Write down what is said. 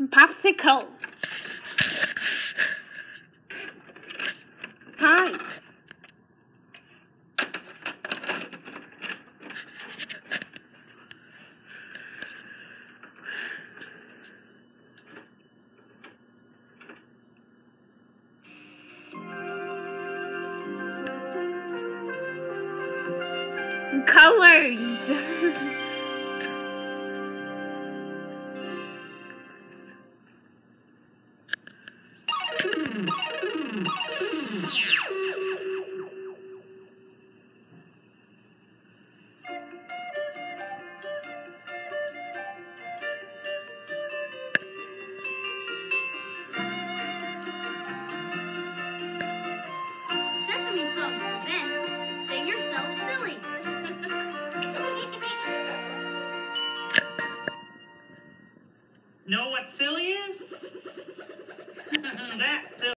Popsicle. Hi. Colors. Sesame Song presents Sing Yourself Silly. Know what silly is? That's silly.